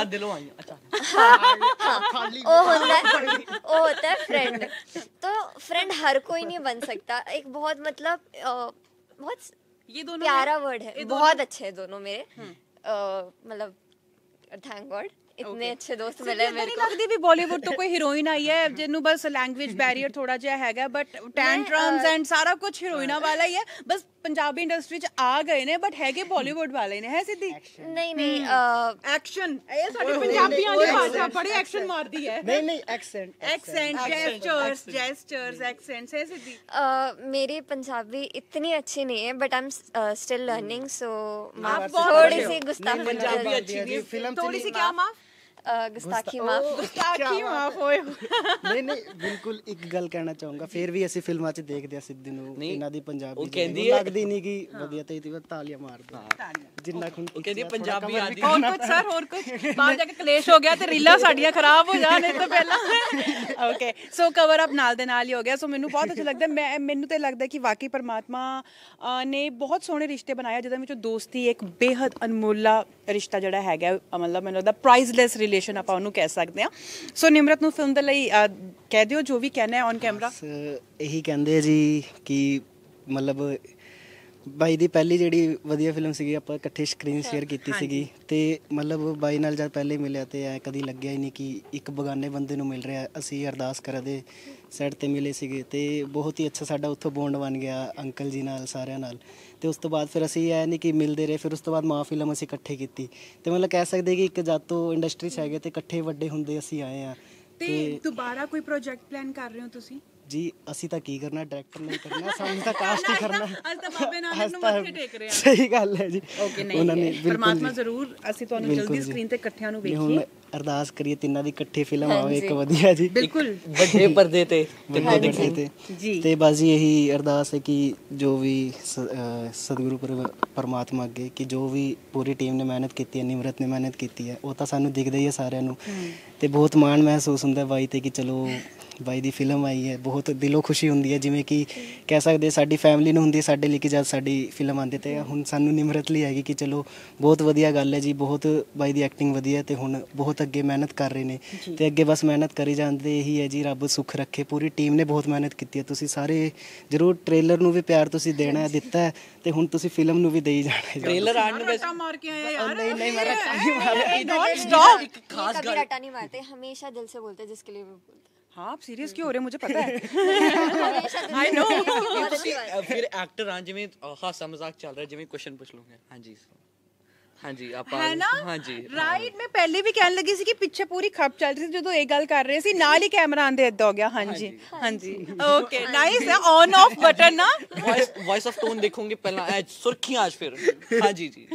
वो होता है वो होता है फ्रेंड। तो फ्रेंड हर कोई नहीं बन सकता, एक बहुत मतलब बहुत ये दोनों प्यारा वर्ड है, बहुत अच्छे हैं दोनों मेरे, मतलब थैंक गॉड इतने अच्छे दोस्त मिले मेरे को। लगदी भी बॉलीवुड तो कोई हीरोइन आई है जिन्हों बस लैंग्वेज बैरियर थोड़ा जिहा हैगा, बट टैंट्रम्स एंड सारा कुछ हीरोइना वाला ही है, बस पंजाबी इंडस्ट्री च आ गए ने बट हैगे बॉलीवुड वाले ने, है सिद्धि? नहीं नहीं एक्शन ये साडे पंजाबियां दी भाषा बड़ी एक्शन मारदी है। नहीं नहीं accent accent gestures gestures accents है सिद्धि। मेरी पंजाबी इतनी अच्छी नहीं है but I am still learning, so थोड़ी सी गुस्ताखी पंजाबी अच्छी नहीं, फिल्म थोड़ी सी क्या माफ गुस्ताखी माफ गुस्ताखी माफ होए। ਨਹੀਂ ਨਹੀਂ ਬਿਲਕੁਲ ਇੱਕ ਗੱਲ ਕਹਿਣਾ ਚਾਹੂੰਗਾ, ਫਿਰ ਵੀ ਅਸੀਂ ਫਿਲਮਾਂ 'ਚ ਦੇਖਦੇ ਆ ਸਿੱਧੂ ਨੂੰ, ਇਹਨਾਂ ਦੀ ਪੰਜਾਬੀ ਲੱਗਦੀ ਨਹੀਂ ਕਿ ਵਧੀਆ, ਤੇ ਇਹਦੀ ਤਾਲੀਆਂ ਮਾਰਦੇ ਜਿੰਨਾ ਖੁਣ ਉਹ ਕਹਿੰਦੀ ਪੰਜਾਬੀ ਆਦੀ। ਹੋਰ ਕੁਝ ਸਰ, ਹੋਰ ਕੁਝ ਬਾਹਰ ਜਾ ਕੇ ਕਲੇਸ਼ ਹੋ ਗਿਆ ਤੇ ਰੀਲਾਂ ਸਾਡੀਆਂ ਖਰਾਬ ਹੋ ਜਾਣ ਇਸ ਤੋਂ ਪਹਿਲਾਂ। ਓਕੇ ਸੋ ਕਵਰ ਅਪ ਨਾਲ ਦੇ ਨਾਲ ਹੀ ਹੋ ਗਿਆ। ਸੋ ਮੈਨੂੰ ਬਹੁਤ ਅੱਛਾ ਲੱਗਦਾ, ਮੈਂ ਮੈਨੂੰ ਤੇ ਲੱਗਦਾ ਕਿ ਵਾਕਈ ਪਰਮਾਤਮਾ ਨੇ ਬਹੁਤ ਸੋਹਣੇ ਰਿਸ਼ਤੇ ਬਣਾਏ ਜਿਹਦੇ ਵਿੱਚੋਂ ਦੋਸਤੀ ਇੱਕ ਬੇਹੱਦ ਅਨਮੋਲਾ ਰਿਸ਼ਤਾ ਜਿਹੜਾ ਹੈਗਾ, ਮਤਲਬ ਮੈਨੂੰ ਲੱਗਦਾ ਪ੍ਰਾਈਜ਼ਲੈਸ ਰਿਲੇਸ਼ਨ ਆਪਾਂ ਉਹਨੂੰ ਕਹਿ ਸਕਦੇ ਹਾਂ। ਸੋ ਨਿਮਰਤ ਨੂੰ ਫਿਲਮ ਦੇ ਲਈ ਕਹਿ ਦਿਓ ਜੋ ਵੀ ਕਹਿਣਾ ਹੈ ਔਨ ਕੈਮਰਾ। ਇਹੀ ਕਹਿੰਦੇ ਆ ਜੀ ਕਿ ਮਤਲਬ ਬਾਈ ਦੀ ਪਹਿਲੀ ਜਿਹੜੀ ਵਧੀਆ ਫਿਲਮ ਸੀਗੀ ਆਪਾਂ ਇਕੱਠੇ ਸਕਰੀਨ ਸ਼ੇਅਰ ਕੀਤੀ ਸੀਗੀ ਤੇ ਮਤਲਬ ਬਾਈ ਨਾਲ ਜਦ ਪਹਿਲੇ ਮਿਲਿਆ ਤੇ ਐ ਕਦੀ ਲੱਗਿਆ ਹੀ ਨਹੀਂ ਕਿ ਇੱਕ ਬਗਾਨੇ ਬੰਦੇ ਨੂੰ ਮਿਲ ਰਿਹਾ। ਅਸੀਂ ਅਰਦਾਸ ਕਰਦੇ ਸੈੱਟ ਤੇ ਮਿਲੇ ਸੀਗੇ ਤੇ ਬਹੁਤ ਹੀ ਅੱਛਾ ਸਾਡਾ ਉੱਥੋਂ ਬੌਂਡ ਬਣ ਗਿਆ ਅੰਕਲ ਜੀ ਨਾਲ ਸਾਰਿਆਂ ਨਾਲ। ਤੇ ਉਸ ਤੋਂ ਬਾਅਦ ਫਿਰ ਅਸੀਂ ਐ ਨਹੀਂ ਕਿ ਮਿਲਦੇ ਰਹੇ, ਫਿਰ ਉਸ ਤੋਂ ਬਾਅਦ ਮਾਂ ਫਿਲਮ ਅਸੀਂ ਇਕੱਠੇ ਕੀਤੀ ਤੇ ਮਤਲਬ ਕਹਿ ਸਕਦੇ ਕਿ ਇੱਕ ਜਦ ਤੋਂ ਇੰਡਸਟਰੀ 'ਚ ਹੈਗੇ ਤੇ ਇਕੱਠੇ ਵੱਡੇ ਹੁੰਦੇ ਅਸੀਂ ਆਏ ਆ। ਤੇ ਦੁਬਾਰਾ ਕੋਈ ਪ੍ਰੋਜੈਕਟ ਪਲਾਨ ਕਰ ਰਹੇ ਹੋ ਤੁਸੀਂ? ਜੀ ਅਸੀਂ ਤਾਂ ਕੀ ਕਰਨਾ, ਡਾਇਰੈਕਟਰ ਨਹੀਂ ਕਰਨਾ, ਸਾਨੂੰ ਤਾਂ ਕਾਸਟ ਹੀ ਕਰਨਾ। ਅੱਜ ਤਾਂ ਬਾਬੇ ਨਾਨਕ ਨੂੰ ਮੱਥੇ ਟੇਕ ਰਹੇ ਆ। ਸਹੀ ਗੱਲ ਹੈ ਜੀ। ਓਕੇ, ਨਹੀਂ ਪਰਮਾਤਮਾ ਜ਼ਰੂਰ ਅਸੀਂ ਤੁਹਾਨੂੰ ਜਲਦੀ ਸਕਰੀਨ ਤੇ ਇਕੱਠਿਆਂ ਨੂੰ ਵੇਖੀਏ। ਹੁਣ ਅਰਦਾਸ ਕਰੀਏ ਤਿੰਨਾਂ ਦੀ ਇਕੱਠੀ ਫਿਲਮ ਆਵੇ ਇੱਕ ਵਧੀਆ ਜੀ, ਬਿਲਕੁਲ ਵੱਡੇ ਪਰਦੇ ਤੇ ਵੱਡੇ ਪਰਦੇ ਤੇ। ਤੇ ਬਸ ਜੀ ਇਹੀ ਅਰਦਾਸ ਹੈ ਕਿ ਜੋ ਵੀ ਸਤਿਗੁਰੂ ਪਰਮਾਤਮਾ ਅੱਗੇ ਕਿ ਜੋ ਵੀ ਪੂਰੀ ਟੀਮ ਨੇ ਮਿਹਨਤ ਕੀਤੀ ਹੈ, ਨਿਮਰਤ ਨੇ ਮਿਹਨਤ ਕੀਤੀ ਹੈ, ਉਹ ਤਾਂ ਸਾਨੂੰ ਦਿਖਦਾ ਹੀ ਹੈ ਸਾਰਿਆਂ ਨੂੰ। ਤੇ ਬਹੁਤ ਮਾਣ ਮਹਿਸੂਸ ਹੁੰਦਾ ਬਾਈ ਤੇ ਕਿ ਚਲੋ ਬਾਈ ਦੀ ਫਿਲਮ ਆਈ ਹੈ, ਬਹੁਤ ਦਿਲੋਂ ਖੁਸ਼ੀ ਹੁੰਦੀ ਹੈ। ਜਿਵੇਂ ਕਿ ਕਹਿ ਸਕਦੇ ਸਾਡੀ ਫੈਮਿਲੀ ਨੂੰ ਹੁੰਦੀ ਹੈ ਸਾਡੇ ਲਈ ਕਿ ਜਦ ਸਾਡੀ ਫਿਲਮ ਆਉਂਦੀ ਤੇ ਹੁਣ ਸਾਨੂੰ ਨਿਮਰਤ ਲਈ ਹੈਗੀ ਕਿ ਚਲੋ ਬਹੁਤ ਵਧੀਆ ਗੱਲ ਹੈ ਜੀ, ਬਹੁਤ ਬਾਈ ਦੀ ਐਕਟਿੰਗ ਵਧੀਆ ਤੇ ਹੁਣ ਬਹੁਤ ਅੱਗੇ ਮਿਹਨਤ ਕਰ ਰਹੇ ਨੇ ਤੇ ਅੱਗੇ ਬਸ ਮਿਹਨਤ ਕਰੀ ਜਾਂਦੇ। ਇਹੀ ਹੈ ਜੀ, ਰੱਬ ਸੁੱਖ ਰੱਖੇ। ਪੂਰੀ ਟੀਮ ਨੇ ਬਹੁਤ ਮਿਹਨਤ ਕੀਤੀ ਹੈ। ਤੁਸੀਂ ਸਾਰੇ ਜ਼ਰੂਰ ਟ੍ਰੇਲਰ ਨੂੰ ਵੀ ਪਿਆਰ ਤੁਸੀਂ ਦੇਣਾ ਦਿੱਤਾ ਤੇ ਹੁਣ ਤੁਸੀਂ ਫਿਲਮ ਨੂੰ ਵੀ ਦੇਈ ਜਾਣਾ। ਟ੍ਰੇਲਰ ਆਣ ਨੂੰ ਰੱਟਾ ਮਾਰ ਕੇ ਆਏ ਯਾਰ। ਨਹੀਂ ਨਹੀਂ ਮੈਂ ਰੱਟਾ ਨਹੀਂ ਮਾਰਿਆ। नॉन स्टॉप एक खास कभी गाल रटा नहीं मारते, हमेशा दिल से बोलते हैं जिसके लिए भी बोलते हैं। हाँ आप सीरियस क्यों हो रहे हैं, मुझे पता है। हमेशा दिल I से know। बोलते हैं, बहुत अच्छी बात है। ਫਿਰ ਐਕਟਰ ਆ ਜਿਵੇਂ ਹਾਸਾ ਮਜ਼ਾਕ ਚੱਲ ਰਿਹਾ, ਜਿਵੇਂ ਕੁਐਸਚਨ ਪੁੱਛ ਲੂੰਗੇ। ਹਾਂਜੀ ਹਾਂਜੀ ਆਪਾਂ ਹੈ ਨਾ ਹਾਂਜੀ ਰਾਈਟ। ਮੈਂ ਪਹਿਲੇ ਵੀ ਕਹਿਣ ਲੱਗੀ ਸੀ ਕਿ ਪਿੱਛੇ ਪੂਰੀ ਖੱਪ ਚੱਲ ਰਹੀ ਸੀ, ਜਦੋਂ ਇਹ ਗੱਲ ਕਰ ਰਹੇ ਸੀ ਨਾਲ ਹੀ ਕੈਮਰਾ ਆਂਦੇ ਏਦਾਂ ਹੋ ਗਿਆ। ਹਾਂਜੀ ਹਾਂਜੀ ਓਕੇ ਨਾਈਸ ਹੈ। ਔਨ ਆਫ ਬਟਨ ਨਾ ਵੌਇਸ ਵੌਇਸ ਆਫ ਟੋਨ ਦੇਖੋਗੇ ਪਹਿਲਾਂ ਐ ਸੁਰਖੀਆਂ ਅੱਜ ਫਿਰ। ਹਾਂਜੀ ਜੀ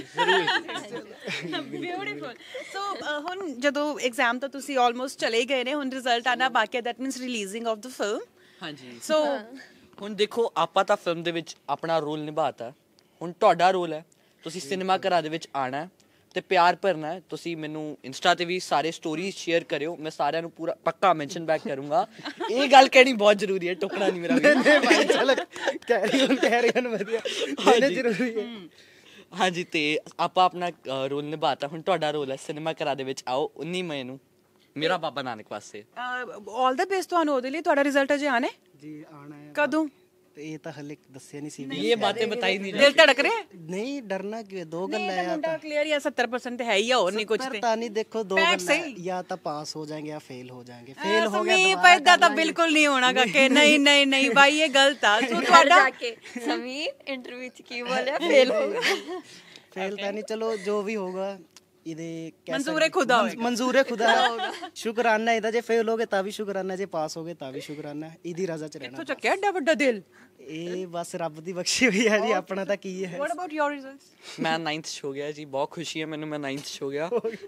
ਜ਼ਰੂਰ। ਬਿਊਟੀਫੁਲ। ਸੋ ਹੁਣ ਜਦੋਂ ਐਗਜ਼ਾਮ ਤਾਂ ਤੁਸੀਂ ਆਲਮੋਸਟ ਚਲੇ ਗਏ ਨੇ, ਹੁਣ ਰਿਜ਼ਲਟ ਆਣਾ ਬਾਕੀ ਹੈ, that means releasing of the film. ਹਾਂਜੀ ਸੋ ਹੁਣ ਦੇਖੋ ਆਪਾਂ ਤਾਂ ਫਿਲਮ ਦੇ ਵਿੱਚ ਆਪਣਾ ਰੋਲ ਨਿਭਾਤਾ, ਹੁਣ ਤੁਹਾਡਾ ਰੋਲ ਹੈ ਤੁਸੀਂ ਸਿਨੇਮਾ ਘਰਾਂ ਦੇ ਵਿੱਚ ਆਣਾ ਤੇ ਪਿਆਰ ਭਰਨਾ ਹੈ। ਤੁਸੀਂ ਮੈਨੂੰ ਇੰਸਟਾ ਤੇ ਵੀ ਸਾਰੇ ਸਟੋਰੀਜ਼ ਸ਼ੇਅਰ ਕਰਿਓ, ਮੈਂ ਸਾਰਿਆਂ ਨੂੰ ਪੂਰਾ ਪੱਕਾ ਮੈਂਸ਼ਨ ਬੈਕ ਕਰੂੰਗਾ। ਇਹ ਗੱਲ ਕਹਿਣੀ ਬਹੁਤ ਜ਼ਰੂਰੀ ਹੈ, ਟੁਕਣਾ ਨਹੀਂ ਮੇਰਾ। ਨਹੀਂ ਭਾਈ ਚਲ ਕੈਰੀ ਔਨ ਕੈਰੀ ਔਨ ਵਧੀਆ ਇਹ ਜ਼ਰੂਰੀ ਹੈ। ਹਾਂਜੀ ਤੇ ਆਪਾਂ ਆਪਣਾ ਰੋਲ ਨਿਭਾਤਾ, ਹੁਣ ਤੁਹਾਡਾ ਰੋਲ ਹੈ ਸਿਨੇਮਾ ਘਰਾਂ ਦੇ ਵਿੱਚ ਆਓ ਉੱਨੀ ਮਈ ਨੂੰ ਮੇਰਾ ਬਾਬਾ ਨਾਨਕ ਪਾਸੇ। ਆਲ ਦਾ ਬੈਸਟ ਤੁਹਾਨੂੰ ਉਹਦੇ ਲਈ। ਤੁਹਾਡਾ ਰਿਜ਼ਲਟ ਅਜੇ ਆਣਾ ਜੀ ਆਣਾ ਹੈ ਕਦੋਂ? ਇਹ ਤਾਂ ਹਲੇ ਦੱਸਿਆ ਨਹੀਂ ਸੀ। ਇਹ ਬਾतें बताई नहीं ਦਿਲ ਧੜਕ ਰਿਹਾ? ਨਹੀਂ ਡਰਨਾ ਕਿਉਂ, ਦੋ ਨਹੀਂ ਗੱਲਾਂ ਤਾਂ ਆ ਮੁੰਡਾ ਕਲੀਅਰ ਜਾਂ ਸੱਤਰ ਪਰਸੈਂਟ ਤੇ ਹੈ ਹੀ ਆ, ਹੋਰ ਨਹੀਂ ਕੁਝ ਤੇ। ਤਾਂ ਨਹੀਂ ਦੇਖੋ ਦੋ Facts ਗੱਲਾਂ ਸਹੀ। ਜਾਂ ਤਾਂ ਪਾਸ ਹੋ ਜਾਏंगे ਜਾਂ ਫੇਲ ਹੋ ਜਾएंगे। ਫੇਲ ਹੋ ਗਿਆ ਸਮੀਪ ਦੁਬਾਰਾ ਏਦਾਂ ਤਾਂ ਬਿਲਕੁਲ ਨਹੀਂ ਹੋਣਾ ਕਾਕੇ। ਨਹੀਂ ਨਹੀਂ ਨਹੀਂ ਬਾਈ ਇਹ ਗਲਤ ਆ। ਸੋ ਤੁਹਾਡਾ जाके समीप इंटरव्यू च की बोले फेल होगा। ਫੇਲ ਤਾਂ ਨਹੀਂ, ਚਲੋ ਜੋ ਵੀ ਹੋਗਾ ਇਹਦੇ ਕਹਿ ਮਨਜ਼ੂਰ ਹੈ ਸਕਦੇ- ਖੁਦਾ ਮਨ- ਮਨਜ਼ੂਰ ਹੈ ਖੁਦਾ ਦਾ ਸ਼ੁਕਰਾਨਾ ਇਹਦਾ। ਜੇ ਫੇਲ ਹੋਗੇ ਤਾਂ ਵੀ ਸ਼ੁਕਰਾਨਾ, ਜੇ ਪਾਸ ਹੋਗੇ ਤਾਂ ਵੀ ਸ਼ੁਕਰਾਨਾ। ਇਹਦੀ ਰਜ਼ਾ ਚ ਰਹਿਣਾ। ਇੱਥੋਂ ਚੱਕਿਆ ਏਡਾ ਵੱਡਾ ਦਿਲ। ਇਹ ਬਸ ਰੱਬ ਦੀ ਬਖਸ਼ੀ ਹੋਈ ਹੈ ਜੀ, ਆਪਣਾ ਤਾਂ ਕੀ ਹੈ। What about your results? ਮੈਂ ਨਾਈਨਥ ਚ ਹੋ ਗਿਆ ਜੀ, ਬਹੁਤ ਖੁਸ਼ੀ ਹੈ ਮੈਨੂੰ, ਮੈਂ ਨਾਈਨਥ ਚ ਹੋ ਗਿਆ।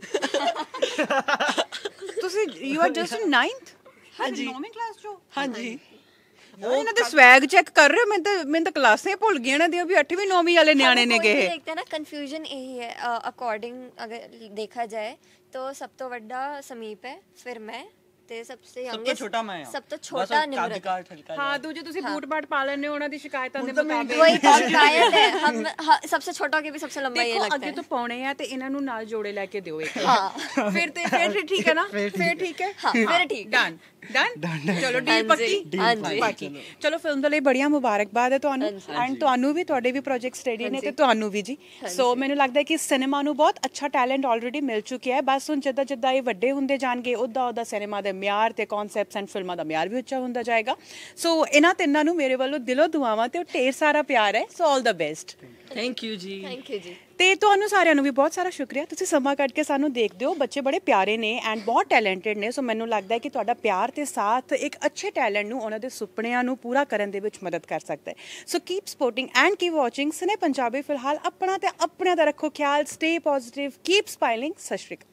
ਤੁਸੀਂ ਯੂ ਆਰ ਜਸਟ ਨਾਈਨਥ? ਹਾਂਜੀ ਨੌਵੀਂ ਕਲਾਸ ਚੋਂ? ਹਾਂਜੀ ਉਹ ਇਹਨਾਂ ਦੇ ਸਵੈਗ ਚੈੱਕ ਕਰ ਰਹੇ ਹੋ। ਮੈਂ ਤਾਂ ਮੈਂ ਤਾਂ ਕਲਾਸਾਂ ਭੁੱਲ ਗਈ ਇਹਨਾਂ ਦੀਆਂ ਵੀ ਅੱਠਵੀਂ ਨੌਵੀਂ ਵਾਲੇ ਨਿਆਣੇ ਨੇ ਗਏ। देखते हैं ना कंफ्यूजन यही है। अकॉर्डिंग अगर देखा जाए तो सब तो बड़ा समीप है, फिर मैं ते सबसे ਸਭ ਤੋਂ youngest- ਛੋਟਾ ਮੈਂ ਆ। सब तो ਬਸ छोटा ਕੱਦ निमरत। ਕਾਠ ਹਲਕਾ ਹਾਂ ਦੂਜੇ ਤੁਸੀਂ ਬੂਟ ਬਾਟ ਪਾ ਲੈਣੇ ਹੋ ਉਹਨਾਂ ਦੀ ਸ਼ਿਕਾਇਤਾਂ ਦੇ ਮੁਤਾਬਿਕ। वही तो शिकायत है। हम हाँ, सबसे छोटा के भी सबसे लंबा ये ਦੇਖੋ लगता ਅੱਗੇ है। ਤੋਂ ਪਾਉਣੇ ਆ ਤੇ ਇਹਨਾਂ ਨੂੰ ਨਾਲ ਜੋੜੇ ਲੈ ਕੇ ਦਿਓ ਇੱਕ। हाँ ਫਿਰ ਤੇ ਫਿਰ ਠੀਕ ਹੈ ਨਾ? ਫਿਰ ਠੀਕ ਹੈ। हाँ फिर ठीक है। ਡਨ ਡਨ ਚਲੋ ਡੀਲ ਹਾਂਜੀ, ਪੱਕੀ। ਹਾਂਜੀ। ਪੱਕੀ। ਚਲੋ ਫਿਲਮ ਦੇ ਲਈ ਬੜੀਆਂ ਮੁਬਾਰਕਬਾਦ ਹੈ ਤੁਹਾਨੂੰ, ਐਂਡ ਤੁਹਾਨੂੰ ਵੀ, ਤੁਹਾਡੇ ਵੀ ਪ੍ਰੋਜੈਕਟਸ ਰੈਡੀ ਨੇ ਤੇ ਤੁਹਾਨੂੰ ਵੀ ਜੀ। ਸੋ ਮੈਨੂੰ ਲੱਗਦਾ ਹੈ ਕਿ ਸਿਨੇਮਾ ਨੂੰ ਬਹੁਤ ਅੱਛਾ ਟੈਲੈਂਟ ਆਲਰੇਡੀ ਮਿਲ ਚੁੱਕਿਆ ਹੈ। ਬਸ ਹੁਣ ਜਿੱਦਾਂ ਜਿੱਦਾਂ ਇਹ ਵੱਡੇ ਹੁੰਦੇ ਜਾਣਗੇ ਉੱਦਾਂ ਉੱਦਾਂ ਸਿਨੇਮਾ ਦੇ ਮਿਆਰ ਤੇ ਕਨਸੈਪਟਸ ਐਂਡ ਫਿਲਮਾਂ ਦਾ ਮਿਆਰ ਵੀ ਉੱਚਾ ਹੁੰਦਾ ਜਾਏਗਾ। ਸੋ ਇਹਨਾਂ ਤਿੰਨਾਂ ਨੂੰ ਮੇਰੇ ਵੱਲੋਂ ਦਿਲੋਂ ਦੁਆਵਾਂ ਤੇ ਢੇਰ ਸਾਰਾ ਪਿਆਰ ਹੈ। So all the best. Thank you ਜੀ। थैंक यू जी। ਤੇ ਤੁਹਾਨੂੰ ਸਾਰਿਆਂ ਨੂੰ ਵੀ ਬਹੁਤ ਸਾਰਾ ਸ਼ੁਕਰੀਆ, ਤੁਸੀਂ ਸਮਾਂ ਕੱਢ ਕੇ ਸਾਨੂੰ ਦੇਖਦੇ ਹੋ। ਬੱਚੇ ਬੜੇ ਪਿਆਰੇ ਨੇ ਐਂਡ ਬਹੁਤ ਟੈਲੈਂਟਡ ਨੇ। ਸੋ ਮੈਨੂੰ ਲੱਗਦਾ ਹੈ ਕਿ ਤੁਹਾਡਾ ਪਿਆਰ ਤੇ ਸਾਥ ਇੱਕ ਅੱਛੇ ਟੈਲੈਂਟ ਨੂੰ, ਉਹਨਾਂ ਦੇ ਸੁਪਨਿਆਂ ਨੂੰ ਪੂਰਾ ਕਰਨ ਦੇ ਵਿੱਚ ਮਦਦ ਕਰ ਸਕਦਾ ਹੈ। So keep supporting and keep watching Cine Punjabi. ਫਿਲਹਾਲ ਆਪਣਾ ਤੇ ਆਪਣਿਆਂ ਦਾ ਰੱਖੋ ਖਿਆਲ। Stay positive, keep smiling. Sat Sri ਅਕਾਲ।